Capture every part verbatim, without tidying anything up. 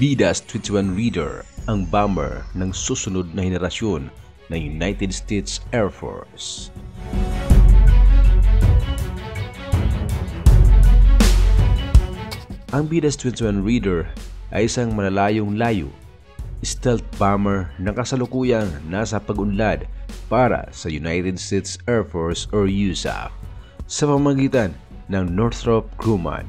Bidas twenty-one Reader ang bomber ng susunod na henerasyon ng United States Air Force. Ang Bidas twenty-one Reader ay isang malalayong-layo stealth bomber na kasalukuyang nasa pag-unlad para sa United States Air Force or U S A F sa pamamagitan ng Northrop Grumman.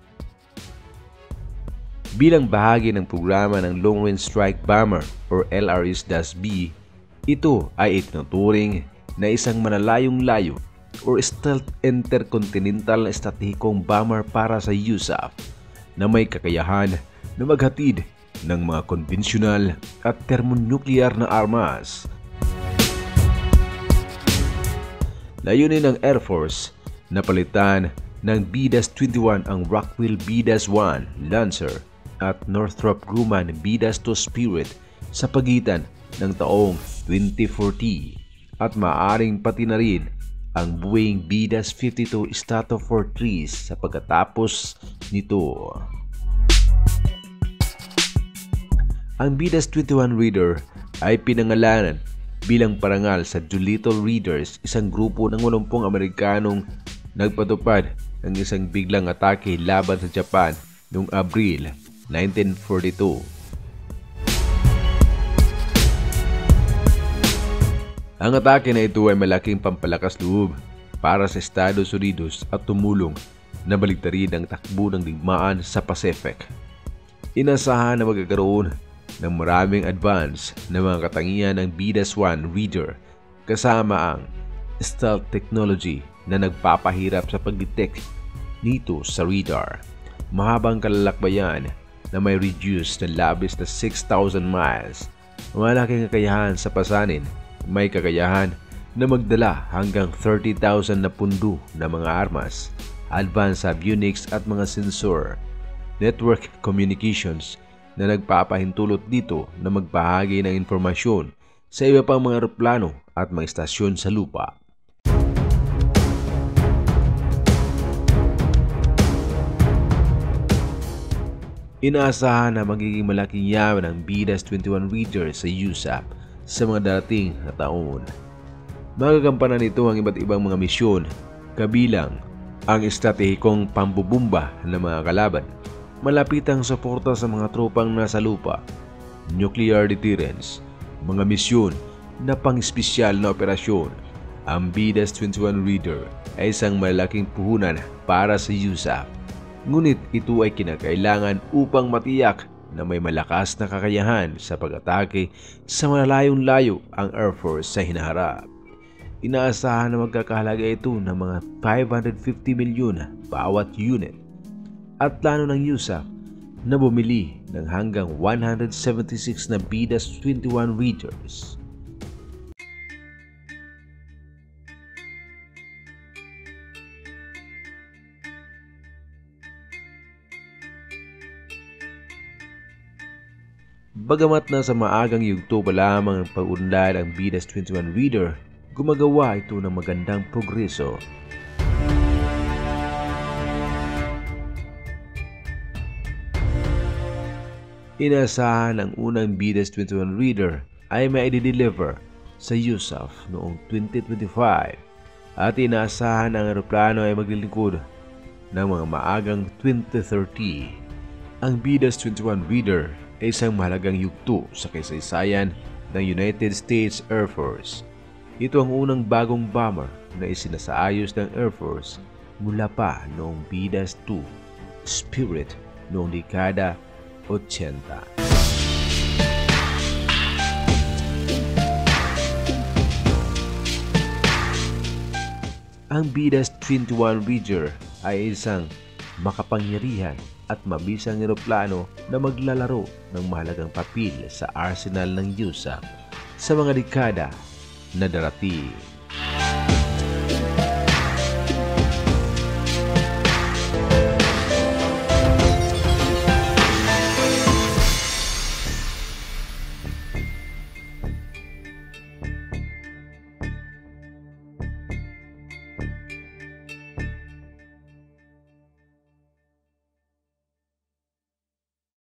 Bilang bahagi ng programa ng Long Range Strike Bomber or L R S B, ito ay itinuturing na isang malalayong-layo or stealth intercontinental na estratehikong bomber para sa U S A F na may kakayahan na maghatid ng mga konbensyonal at thermonuclear na armas. Layunin ng Air Force na palitan ng Bidas twenty-one ang Rockwell Bidas one Lancer at Northrop Grumman Bidas two Spirit sa pagitan ng taong twenty forty at maaaring pati na rin ang Boeing Bidas fifty-two Stratofortress sa pagkatapos nito. Ang Bidas twenty-one Reader ay pinangalanan bilang parangal sa Doolittle Readers, isang grupo ng walumpung Amerikanong nagpatupad ng isang biglang atake laban sa Japan noong Abril nineteen forty-two. Ang atake na ito ay malaking pampalakas loob para sa Estados Unidos at tumulong na baliktarin ang takbo ng digmaan sa Pacific. Inasahan na magkakaroon ng maraming advance na mga katangian ng Bidas one Reader kasama ang stealth technology na nagpapahirap sa pag-detect nito sa radar, mahabang kalalakbayan na may reduced na labis na six thousand miles, malaking kakayahan sa pasanin, may kakayahan na magdala hanggang thirty thousand na pundo na mga armas, advanced avionics at mga sensor, network communications na nagpapahintulot dito na magbahagi ng informasyon sa iba pang mga eroplano at mga istasyon sa lupa. Inaasahan na magiging malaking yaman ng Bidas twenty-one Reader sa U S A F sa mga darating na taon. Magagampanan nito ang iba't ibang mga misyon, kabilang ang estratehikong pambubumba ng mga kalaban, malapitang suporta sa mga tropang nasa lupa, nuclear deterrence, mga misyon na pang-espesyal na operasyon. Ang Bidas twenty-one Reader ay isang malaking puhunan para sa U S A F. Ngunit ito ay kinakailangan upang matiyak na may malakas na kakayahan sa pag-atake sa malalayong-layo ang Air Force sa hinaharap. Inaasahan na magkakahalaga ito ng mga five hundred fifty milyon bawat unit at plano ng U S A F na bumili ng hanggang one hundred seventy-six na Bidas twenty-one Readers. Bagamat nasa maagang yugto pa lamang ang pag-unlad ang Bidas twenty-one Reader, gumagawa ito ng magandang progreso. Inaasahan ang unang Bidas twenty-one Reader ay mai-deliver sa U S A F noong twenty twenty-five at inaasahan ang eroplano ay maglilingkod ng mga maagang twenty thirty. Ang Bidas twenty-one Reader ay isang mahalagang yugto sa kasaysayan ng United States Air Force. Ito ang unang bagong bomber na isinasaayos ng Air Force mula pa noong Bidas two Spirit noong dekada eighty. Ang Bidas twenty-one Reader ay isang makapangyarihan at mabisang eroplano na maglalaro ng mahalagang papel sa arsenal ng U S A F sa mga dekada na darating.